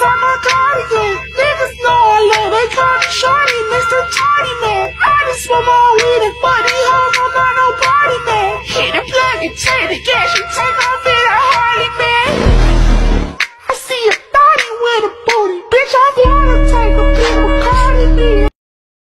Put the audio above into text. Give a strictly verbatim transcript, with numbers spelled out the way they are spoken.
find my cardigan. Niggas know I love, they call me Shorty, Mister Tardy Man. I just smoke my weed and fuck these hoes, I'm not no party man. Hit the plug and take the gas, you take off in a Harley man.